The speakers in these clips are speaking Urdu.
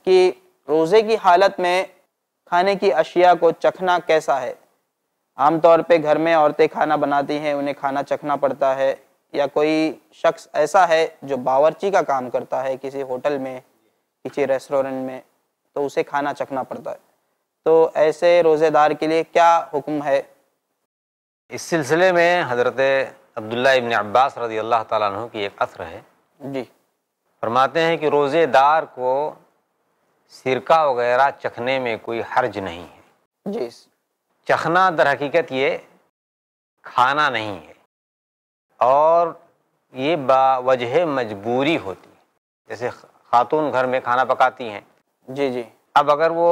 کہ روزے کی حالت میں کھانے کی اشیاء کو چکھنا کیسا ہے؟ عام طور پہ گھر میں عورتیں کھانا بناتی ہیں، انہیں کھانا چکھنا پڑتا ہے، یا کوئی شخص ایسا ہے جو باورچی کا کام کرتا ہے کسی ہوٹل میں، کسی ریسٹورنٹ میں، تو اسے کھانا چکھنا پڑتا ہے، تو ایسے روزے دار کے لیے کیا حکم ہے؟ اس سلسلے میں حضرت عبداللہ ابن عباس رضی اللہ تعالیٰ عنہ کی ایک اثر ہے، جی، فرماتے ہیں کہ روزے دار کو سرکہ وغیرہ چکھنے میں کوئی حرج نہیں ہے۔ جی، چکھنا در حقیقت یہ کھانا نہیں ہے، اور یہ باوجہ مجبوری ہوتی ہے۔ جیسے خاتون گھر میں کھانا پکاتی ہیں، جی، جی، اب اگر وہ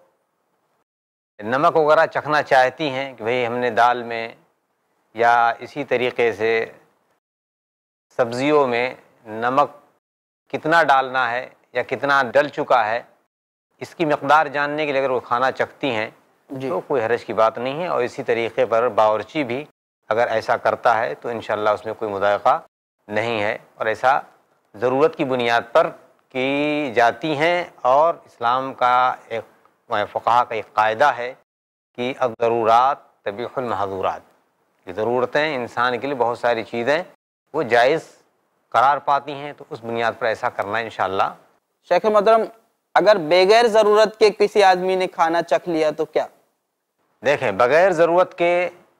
نمک وغیرہ چکھنا چاہتی ہیں کہ بھئی ہم نے دال میں یا اسی طریقے سے سبزیوں میں نمک کتنا ڈالنا ہے یا کتنا ڈل چکا ہے، اس کی مقدار جاننے کے لیے اگر وہ کھانا چکھتی ہیں جی، تو کوئی حرج کی بات نہیں ہے، اور اسی طریقے پر باورچی بھی اگر ایسا کرتا ہے تو انشاءاللہ اس میں کوئی مضائقہ نہیں ہے، اور ایسا ضرورت کی بنیاد پر کی جاتی ہیں۔ اور اسلام کا ایک فقہا کا ایک قاعدہ ہے کہ الضرورات تبیح المحظورات، کہ ضرورتیں انسان کے لیے بہت ساری چیزیں وہ جائز قرار پاتی ہیں، تو اس بنیاد پر ایسا کرنا انشاءاللہ۔ شیخ محترم، اگر بغیر ضرورت کے کسی آدمی نے کھانا چکھ لیا تو کیا؟ دیکھیں، بغیر ضرورت کے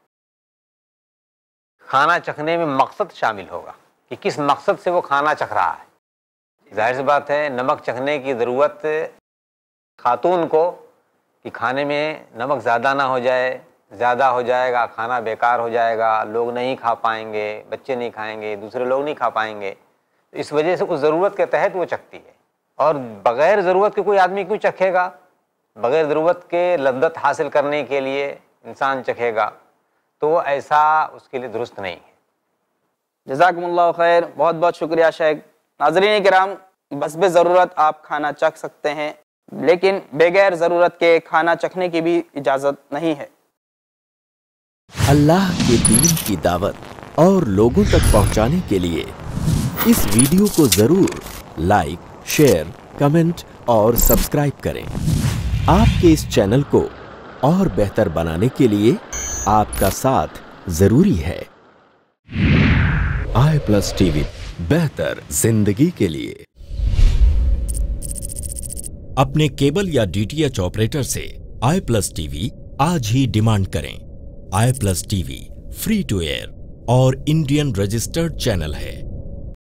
کھانا چکھنے میں مقصد شامل ہوگا کہ کس مقصد سے وہ کھانا چکھ رہا ہے۔ ظاہر سی بات ہے نمک چکھنے کی ضرورت خاتون کو کہ کھانے میں نمک زیادہ نہ ہو جائے، زیادہ ہو جائے گا کھانا بیکار ہو جائے گا، لوگ نہیں کھا پائیں گے، بچے نہیں کھائیں گے، دوسرے لوگ نہیں کھا پائیں گے، اس وجہ سے اس ضرورت کے تحت وہ چکھتی ہے۔ اور بغیر ضرورت کے کوئی آدمی کیوں چکھے گا؟ بغیر ضرورت کے لذت حاصل کرنے کے لیے انسان چکھے گا، تو ایسا اس کے لیے درست نہیں ہے۔ جزاکم اللہ خیر، بہت بہت شکریہ شیخ۔ ناظرین کرام، بحسب ضرورت آپ کھانا چکھ سکتے ہیں، لیکن بغیر ضرورت کے کھانا چکھنے کی بھی اجازت نہیں ہے۔ اللہ کے دین کی دعوت اور لوگوں تک پہنچانے کے لیے اس ویڈیو کو ضرور لائک، شیئر، کمنٹ اور سبسکرائب کریں۔ آپ کے اس چینل کو اور بہتر بنانے کے لیے آپ کا ساتھ ضروری ہے۔ i+ ٹی وی، بہتر زندگی کے لیے۔ اپنے کیبل یا DTH آپریٹر سے i+ ٹی وی آج ہی ڈیمانڈ کریں۔ i+ T V free to air اور انڈین رجسٹرڈ چینل ہے۔